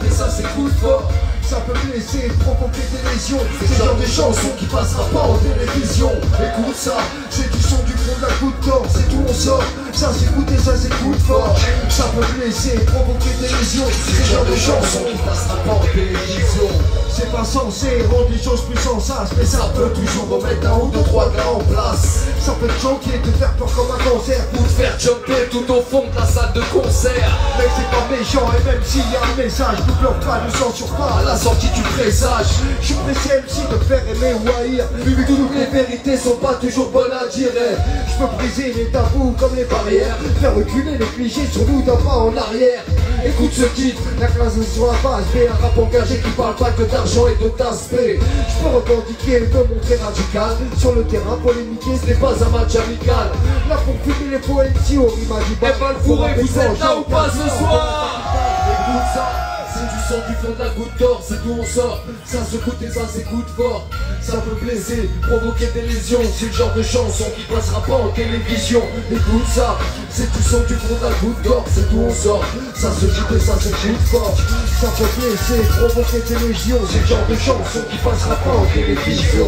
s'écouter, ça s'écoute fort. Ça peut blesser, provoquer des lésions. C'est le genre de chanson qui passera pas en télévision. Écoute ça, c'est du son du fond de la goutte d'or. C'est tout on sort, ça s'écoute et ça s'écoute fort. Ça peut blesser, provoquer des lésions. C'est le genre de chanson qui passera pas en télévision. C'est pas censé rendre les choses plus sensates, mais ça peut toujours remettre un ou deux, trois gars en place. Ça peut te choquer, te faire peur comme un cancer, Ou te faire jumper tout au fond de la salle de concert. mais c'est pas méchant, et même s'il y a un message, ne pleure pas, ne censure pas. À la sortie du présage, Je suis pressé MC de faire aimer ou haïr. Vu que toutes les vérités sont pas toujours bonnes à dire. Je peux briser les tabous comme les barrières, faire reculer les clichés sur nous d'un pas en arrière. Écoute ce titre, la classe est sur la base B, un rap engagé qui parle pas que d'argent et de d'aspect. Je peux revendiquer de montrer radical. Sur le terrain, polémiquer, ce n'est pas un match amical. Là pour fumer les faux MC au rime à 10 balles. et pas le fourré, vous êtes là ou pas ce soir? Écoute ça. C'est du sang du fond de la goutte d'or, c'est d'où on sort. Ça s'écoute et ça s'écoute fort. Ça peut blesser, provoquer des lésions. C'est le genre de chanson qui passera pas en télévision. Écoute ça, c'est du sang du fond de la goutte d'or, c'est d'où on sort. Ça s'écoute et ça s'écoute fort. Ça peut blesser, provoquer des légions. C'est le genre de chanson qui passera pas en télévision.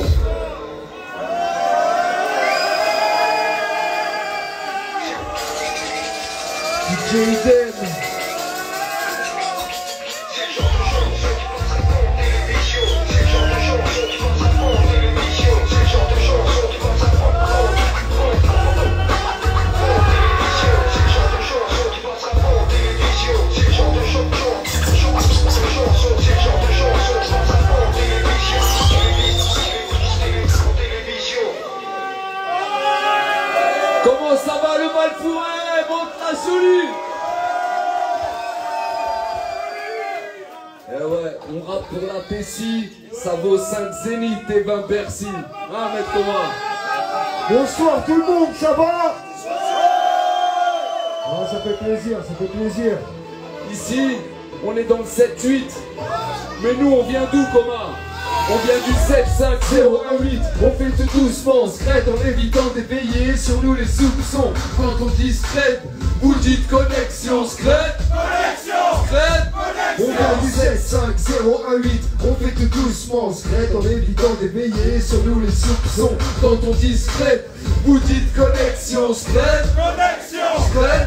DJ Eden. Comment ça va le mal fourré? Monte la jolie. Eh ouais, on rappe pour la Tessie. Ça vaut 5 Zénith et 20 Bercy. Hein, maître Thomas? Bonsoir tout le monde, ça va? Ah, ça fait plaisir, ça fait plaisir. Ici, on est dans le 7-8. Mais nous, on vient d'où, Thomas? On vient du 7-5-0-1-8. On fait tout doucement, scred en évitant d'éveiller sur nous les soupçons. Quand on dit scred, vous dites connexion, scred. Scred. On vient du 7, 5, 0, 1, 8. On fait tout doucement, scred en évitant d'éveiller sur nous les soupçons. Quand on dit scred, vous dites connexion, scred. Scred.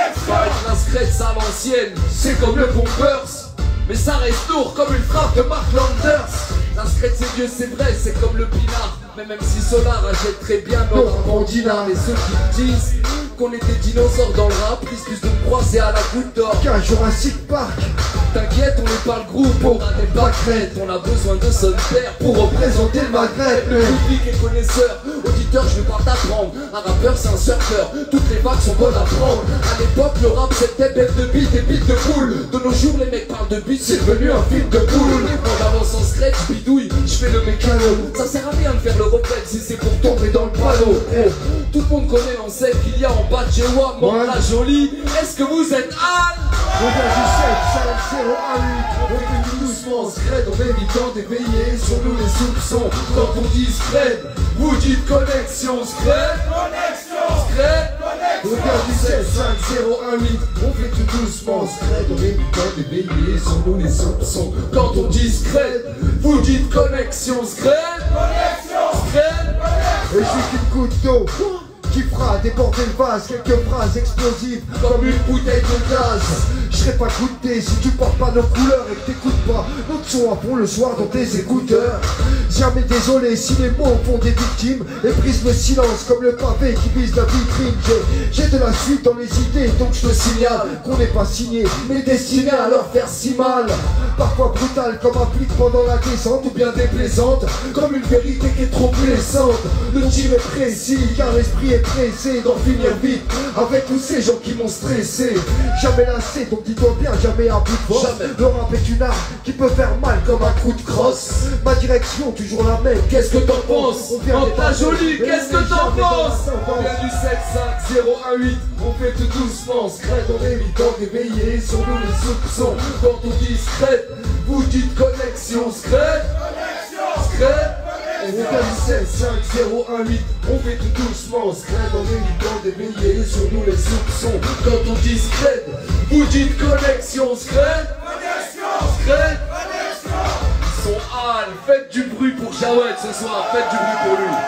La scred, ça à l'ancienne, c'est comme le Bombers. Mais ça reste lourd comme une frappe de Mark Landers. La scred c'est vieux, c'est vrai, c'est comme le pinard. Mais même si Solar achète très bien notre bandinard. Et ceux qui disent qu'on était dinosaures dans le rap risquent plus de me croiser à la goutte d'or. Qu'un Jurassic Park. T'inquiète, on n'est pas le groupe, on a des pâquerettes. On a besoin de son père pour représenter le Maghreb. Le public est connaisseur, auditeur, je vais pas t'apprendre. Un rappeur c'est un surfeur, toutes les vagues sont bonnes à prendre. À l'époque le rap c'était bête de beat et beat de poule. De nos jours les mecs parlent de beat, c'est devenu un film de poule. En avance en scratch, bidouille, je fais le mécano. Ça sert à rien de faire le rebelle si c'est pour tomber dans le panneau. Tout le monde connaît l'ancêtre qu'il y a en bas de Jewa, Monte la jolie. Est-ce que vous êtes Anne? On vient du 7, 5, 0, 1, 8. On fait tout doucement, scred en évitant d'éveiller sur nous les soupçons. Quand on dit scred, vous dites connexion, scred. Scred. On vient du 7, 5, 0, 1, 8. On fait tout doucement, scred en évitant d'éveiller sur nous les soupçons. Quand on dit scred, vous dites connexion, scred. Scred. Et j'ai qu'une goutte d'eau qui fera déborder le vase, quelques phrases explosives comme une bouteille de gaz. Je serais pas goûté si tu portes pas nos couleurs et que t'écoutes pas notre son à fond le soir dans tes écouteurs. Jamais désolé si les mots font des victimes et brisent le silence comme le pavé qui vise la vitrine. J'ai de la suite dans les idées, donc je te signale qu'on n'est pas signé mais destiné à leur faire si mal. Parfois brutal comme un flic pendant la descente, ou bien déplaisante comme une vérité qui est trop blessante. Le tir est précis car l'esprit est pressé d'en finir vite avec tous ces gens qui m'ont stressé. Jamais lassé, donc dis-toi bien, jamais à bout de force. Le rap est une arme qui peut faire mal comme un coup de crosse. Ma direction toujours la même. Qu'est-ce que t'en penses? Monte la jolie, qu'est-ce que t'en penses? On vient du 7, 5, 0, 1, 8. On fait tout doucement, scred en évitant d'éveiller sur nous les soupçons. Quand on dit scred, vous dites connexion, scred. Scred. On vient du 7, 5, 0, 1, 8. On fait tout doucement, scred en évitant d'éveiller sur nous les soupçons. Quand on dit scred, vous dites connexion, scred. secret. Ils sont Al, faites du bruit pour Jawed ce soir, faites du bruit pour lui.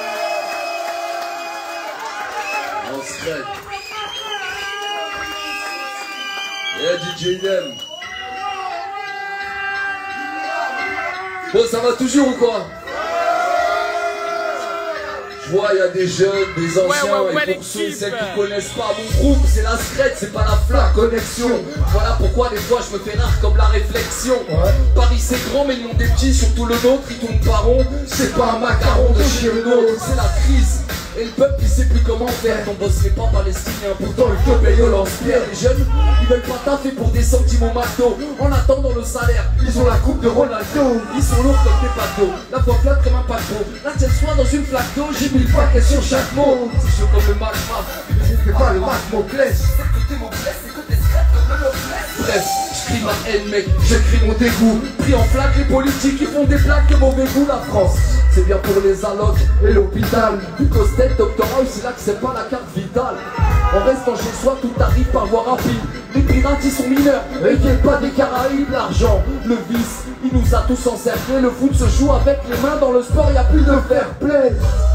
En secret. Et DJ Idem. Bon, ça va toujours ou quoi? Je vois, il y a des jeunes, des anciens, et pour ceux et celles qui connaissent pas mon groupe, c'est la secrète, c'est pas la flaque connexion. Voilà pourquoi des fois je me fais rare comme la réflexion. Paris c'est grand mais le monde est petit, surtout le nôtre, il tourne pas rond. C'est pas un macaron de chez le nôtre, c'est la crise. Et le peuple il sait plus comment faire. Ton boss n'est pas palestinien, pourtant il te paye au lance-pierre. Les jeunes, ils veulent pas taffer pour des centimes au McDo. En attendant le salaire, ils ont la coupe de Ronaldo. Ils sont lourds comme des paquebots, la voix flotte comme un paquebot. La tienne soit dans une flaque d'eau, j'ai mis le paquet sur chaque mot. C'est chaud comme le magma, je fais pas le Macmoclès. Écoutez mon blesse, écoutez scrap comme le Moclès. Bref, j'crie ma haine mec, j'écris mon dégoût. Pris en flaque les politiques qui font des blagues de mauvais goût. La France, c'est bien pour les allocs et l'hôpital. Tête, doctorat, c'est là que c'est pas la carte vitale. En restant chez soi, tout arrive par voie rapide. Les pirates, ils sont mineurs, et ils viennent pas des Caraïbes. L'argent, le vice, il nous a tous encerclés. Le foot se joue avec les mains, dans le sport, y a plus de fair play.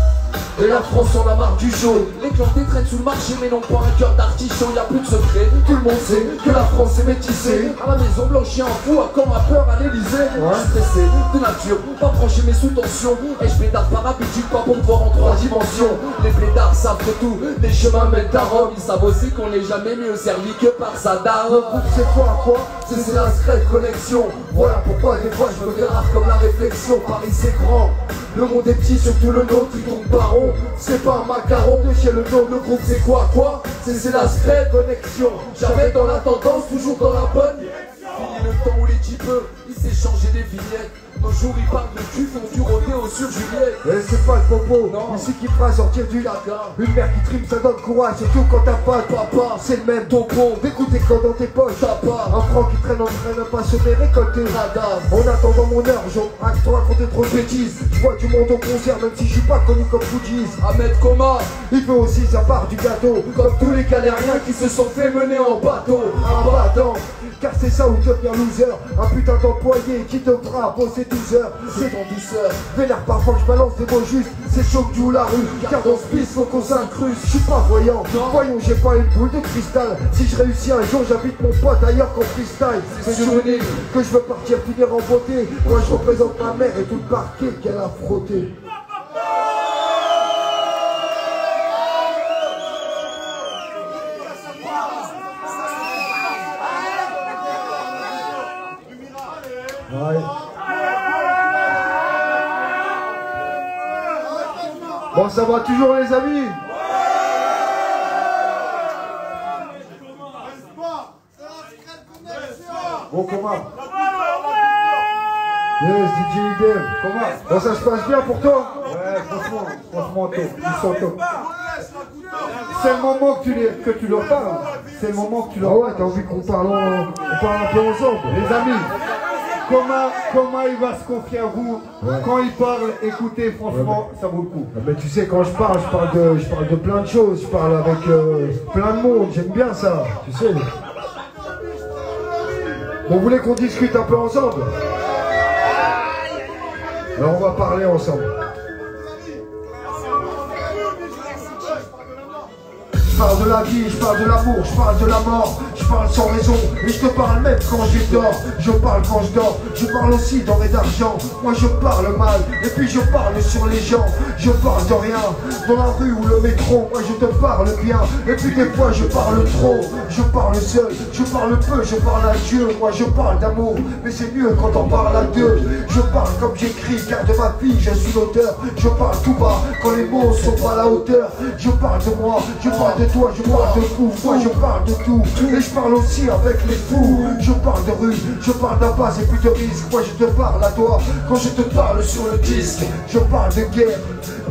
Et la France en a marre du jaune. Les clandés traînent sous le marché mais n'ont pas un cœur d'artichaut. Y'a plus de secret, tout le monde sait que la France est métissée. À la maison blanchie un fou, à quand ma peur à l'Elysée. Stressé de nature, pas brancher mes sous tension. Et je pédale par habitude, pas pour me voir en 3 dimensions. Les blédards savent que tout, les chemins mènent à Rome. Ils savent aussi qu'on n'est jamais mieux servi que par Saddam. C'est quoi c'est la secrète connexion. Voilà pourquoi des fois je me fais rare comme la réflexion. Paris c'est grand, le monde est petit, surtout le nôtre, il tourne pas rond. C'est pas un macaron de chez le nom, le groupe c'est quoi c'est la secrète connexion. J'avais dans la tendance, toujours dans la bonne. Fini le temps où les types, ils s'échangeaient des vignettes. Nos jours ils parlent de cul, font du rodéo sur Juliette. Et c'est pas le popo, ici qui fera sortir du lac. Une mère qui trime ça donne courage, surtout quand t'as pas de papa. C'est le même topo, d'écouter quand dans tes poches t'as pas. Un franc qui traîne en train de pas se faire récolter. En attendant mon heure, je raconte trop raconter trop de bêtises. Je vois du monde au concert même si je suis pas connu comme Fujis. Ahmed Koma, il veut aussi sa part du gâteau. Comme tous les galériens qui se sont fait mener en bateau. Un battant, car c'est ça où devenir loser. Un putain d'employé qui te fera bosser 12 heures. C'est en douceur, vénère parfois que je balance des mots justes. C'est chaud que joue la rue, car dans ce piste faut qu'on s'incruste. Je suis pas voyant, voyons j'ai pas une boule de cristal. Si je réussis un jour j'habite mon pote ailleurs qu'en freestyle. C'est sur une île que je veux partir finir en beauté. Moi je représente ma mère et tout le parquet qu'elle a frotté. Ouais. Bon, ça va toujours les amis? Bon, comment? Yes, DJ Idem, comment? Bon, ça se passe bien pour toi? Ouais, franchement, top. Ils sont top. C'est le moment que tu leur parles. C'est le moment que tu leur parles. Ah ouais, t'as envie qu'on parle un peu ensemble. Les amis, comment il va se confier à vous? Quand il parle, écoutez, franchement, ça vaut le coup. Mais tu sais, quand je parle de plein de choses. Je parle avec plein de monde. J'aime bien ça, tu sais. Vous voulez qu'on discute un peu ensemble? Alors on va parler ensemble. Je parle de la vie, je parle de l'amour, je parle de la mort, je parle sans raison, et je te parle même quand je dors, je parle quand je dors, je parle aussi d'or et d'argent, moi je parle mal, et puis je parle sur les gens, je parle de rien, dans la rue ou le métro, moi je te parle bien, et puis des fois je parle trop, je parle seul, je parle peu, je parle à Dieu, moi je parle d'amour, mais c'est mieux quand on parle à deux, je parle comme j'écris, car de ma vie je suis l'auteur, je parle tout bas, quand les mots sont pas à la hauteur, je parle de moi, je parle de toi, je parle de fou, moi je parle de tout, et je parle aussi avec les fous, je parle de rue, je parle d'impasse et puis de risque, moi je te parle à toi, quand je te parle sur le disque, je parle de guerre,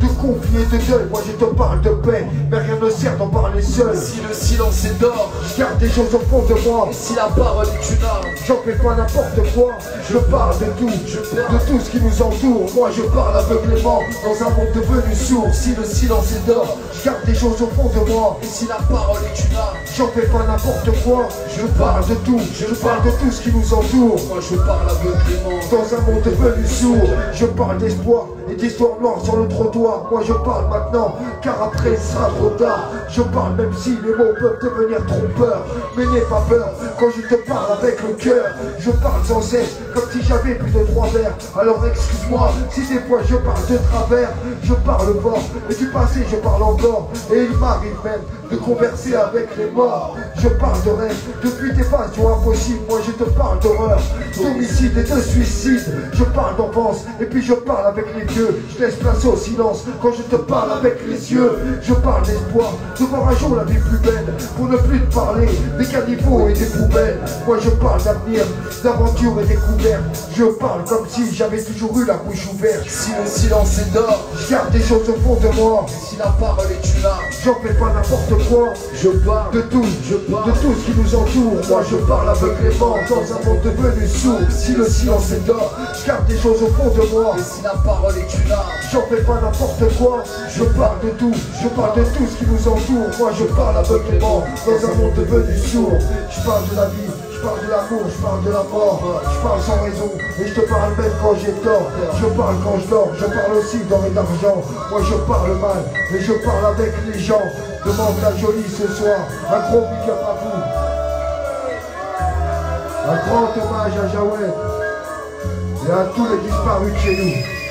de conflit et de deuil. Moi je te parle de paix, mais rien ne sert d'en parler seul. Si le silence est d'or, Je garde des choses au fond de moi. et si la parole est une arme, J'en fais pas n'importe quoi. Je parle de tout, de tout ce qui nous entoure. Moi je parle aveuglément dans un monde devenu sourd. si le silence est d'or, Je garde des choses au fond de moi. et si la parole est une arme, J'en fais pas n'importe quoi. Je parle de tout, je parle de tout ce qui nous entoure. moi je parle aveuglément. Dans un monde devenu sourd, je parle d'espoir et d'histoire noire sur le trottoir. Moi je parle maintenant, car après ce sera trop tard. Je parle même si les mots peuvent devenir trompeurs. Mais n'aie pas peur, quand je te parle avec le cœur. Je parle sans cesse, comme si j'avais plus de 3 verres. Alors excuse-moi, si des fois je parle de travers. Je parle fort, et du passé je parle encore. Et il m'arrive même de converser avec les morts. Je parle de rêve, depuis tes passions impossibles. Moi je te parle d'horreur, d'homicide et de suicide. Je parle d'enfance, et puis je parle avec les vieux. Je laisse place au silence quand je te parle avec les yeux. Je parle d'espoir, de voir un jour la vie plus belle. Pour ne plus te parler des caniveaux et des poubelles. Moi je parle d'avenir, d'aventure et découverte. Je parle comme si j'avais toujours eu la bouche ouverte. Si le silence est d'or, Je garde des choses au fond de moi. et si la parole est une arme, J'en fais pas n'importe quoi. je parle De tout, de tout ce qui nous entoure. Moi je parle aveuglément dans un monde devenu sourd. Si le silence est d'or, je garde des choses au fond de moi. et si la parole est une arme, J'en fais pas n'importe quoi. Je parle de tout, je parle de tout ce qui nous entoure. Moi je parle aveuglément dans un monde devenu sourd. Je parle de la vie, je parle de l'amour, je parle de la mort. Je parle sans raison et je te parle même quand j'ai tort. Je parle quand je dors, je parle aussi d'or et d'argent. Moi je parle mal, mais je parle avec les gens. Demande la jolie ce soir, un gros big up à vous. Un grand hommage à Jawed et à tous les disparus de chez nous.